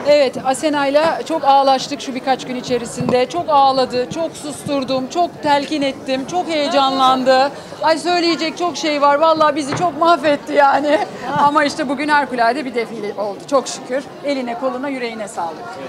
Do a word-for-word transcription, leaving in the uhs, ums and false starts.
Evet, Asena'yla çok ağlaştık şu birkaç gün içerisinde. Çok ağladı, çok susturdum, çok telkin ettim, çok heyecanlandı. Ay söyleyecek çok şey var. Vallahi bizi çok mahvetti yani. Ama işte bugün harikulade bir defile oldu çok şükür. Eline, koluna, yüreğine sağlık.